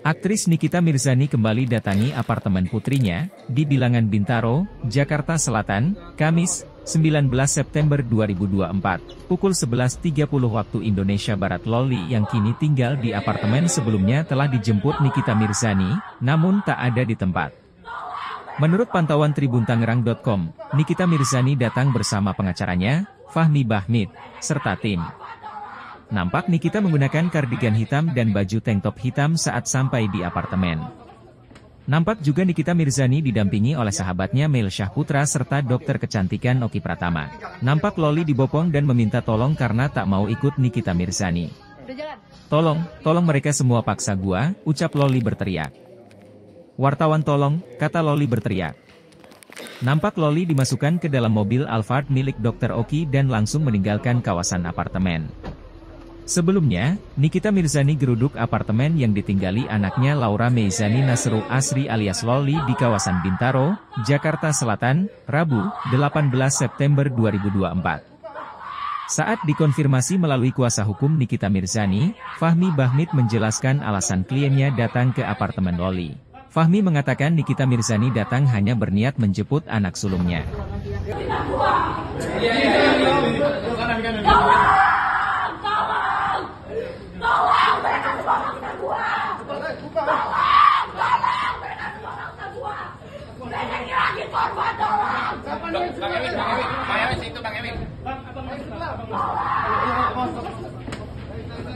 Aktris Nikita Mirzani kembali datangi apartemen putrinya, di Bilangan Bintaro, Jakarta Selatan, Kamis, 19 September 2024, pukul 11.30 waktu Indonesia Barat. Loli yang kini tinggal di apartemen sebelumnya telah dijemput Nikita Mirzani, namun tak ada di tempat. Menurut pantauan tribuntangerang.com, Nikita Mirzani datang bersama pengacaranya, Fahmi Bahmid, serta tim. Nampak Nikita menggunakan kardigan hitam dan baju tank top hitam saat sampai di apartemen. Nampak juga Nikita Mirzani didampingi oleh sahabatnya Mel Syahputra serta dokter kecantikan Oki Pratama. Nampak Loli dibopong dan meminta tolong karena tak mau ikut Nikita Mirzani. Tolong mereka semua paksa gua, ucap Loli berteriak. Wartawan tolong, kata Loli berteriak. Nampak Loli dimasukkan ke dalam mobil Alphard milik dokter Oki dan langsung meninggalkan kawasan apartemen. Sebelumnya, Nikita Mirzani geruduk apartemen yang ditinggali anaknya Laura Meizani Nasrul Asri alias Loli di kawasan Bintaro, Jakarta Selatan, Rabu, 18 September 2024. Saat dikonfirmasi melalui kuasa hukum Nikita Mirzani, Fahmi Bahmid menjelaskan alasan kliennya datang ke apartemen Loli. Fahmi mengatakan Nikita Mirzani datang hanya berniat menjemput anak sulungnya. Bang Ewin, itu Bang Ewin.